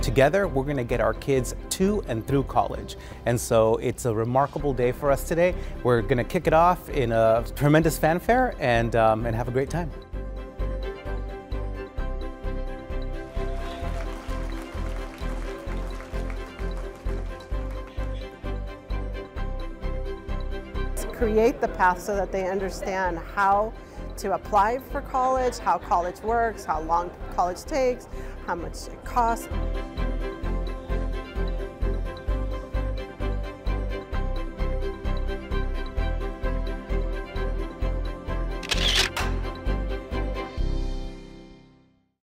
together, we're going to get our kids to and through college. And so it's a remarkable day for us today. We're going to kick it off in a tremendous fanfare and have a great time. Create the path so that they understand how to apply for college, how college works, how long college takes, how much it costs.